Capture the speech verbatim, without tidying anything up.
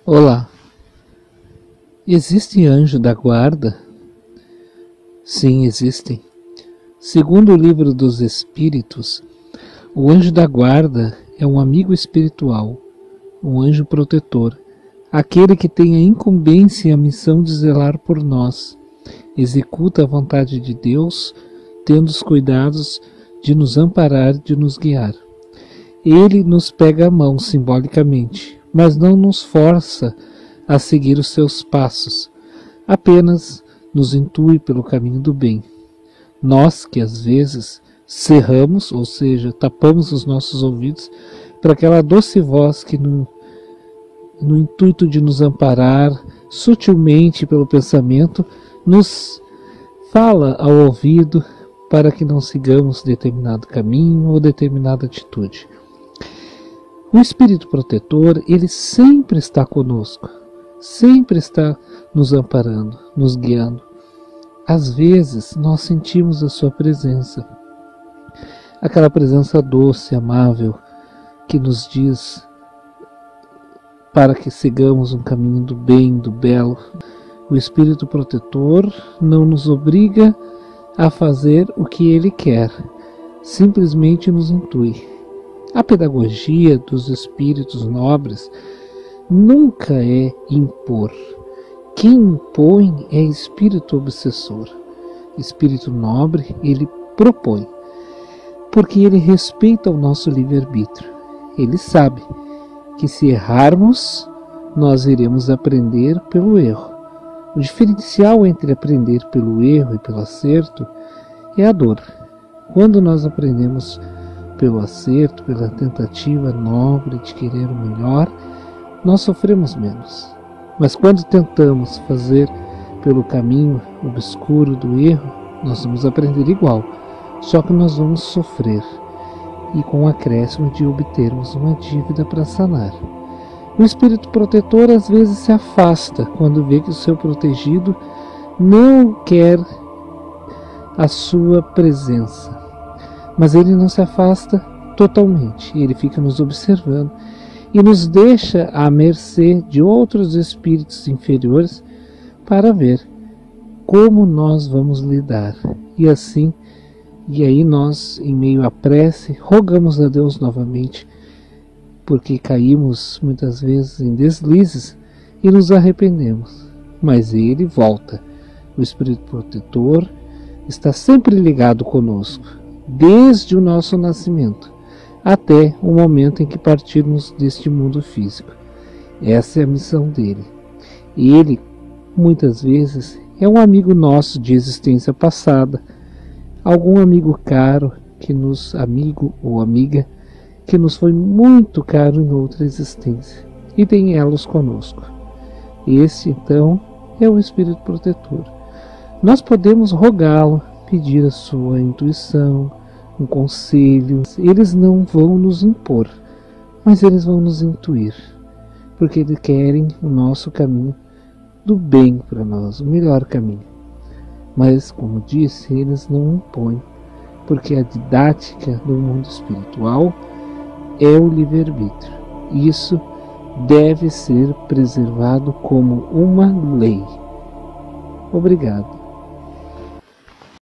Olá, existe anjo da guarda? Sim, existem. Segundo o livro dos Espíritos, o anjo da guarda é um amigo espiritual, um anjo protetor, aquele que tem a incumbência e a missão de zelar por nós, executa a vontade de Deus, tendo os cuidados de nos amparar, de nos guiar. Ele nos pega a mão simbolicamente, mas não nos força a seguir os seus passos, apenas nos intui pelo caminho do bem. Nós que às vezes cerramos, ou seja, tapamos os nossos ouvidos para aquela doce voz que no, no intuito de nos amparar, sutilmente pelo pensamento, nos fala ao ouvido para que não sigamos determinado caminho ou determinada atitude. O Espírito Protetor, ele sempre está conosco, sempre está nos amparando, nos guiando. Às vezes, nós sentimos a sua presença, aquela presença doce, amável, que nos diz para que sigamos um caminho do bem, do belo. O Espírito Protetor não nos obriga a fazer o que ele quer, simplesmente nos intui. A pedagogia dos espíritos nobres nunca é impor. Quem impõe é espírito obsessor. Espírito nobre, ele propõe, porque ele respeita o nosso livre-arbítrio. Ele sabe que se errarmos, nós iremos aprender pelo erro. O diferencial entre aprender pelo erro e pelo acerto é a dor. Quando nós aprendemos pelo acerto, pela tentativa nobre de querer o melhor, nós sofremos menos. Mas quando tentamos fazer pelo caminho obscuro do erro, nós vamos aprender igual, só que nós vamos sofrer, e com o acréscimo de obtermos uma dívida para sanar. O Espírito Protetor às vezes se afasta quando vê que o seu protegido não quer a sua presença. Mas ele não se afasta totalmente, ele fica nos observando e nos deixa à mercê de outros espíritos inferiores para ver como nós vamos lidar. E assim, e aí nós, em meio à prece, rogamos a Deus novamente, porque caímos muitas vezes em deslizes e nos arrependemos. Mas ele volta. O Espírito Protetor está sempre ligado conosco, desde o nosso nascimento até o momento em que partirmos deste mundo físico. Essa é a missão dele. Ele, muitas vezes, é um amigo nosso de existência passada, algum amigo caro, que nos, amigo ou amiga, que nos foi muito caro em outra existência, e tem elos conosco. Esse, então, é o Espírito Protetor. Nós podemos rogá-lo, pedir a sua intuição, um conselho. Eles não vão nos impor, mas eles vão nos intuir, porque eles querem o nosso caminho do bem para nós, o melhor caminho. Mas, como disse, eles não impõem, porque a didática do mundo espiritual é o livre-arbítrio. Isso deve ser preservado como uma lei. Obrigado.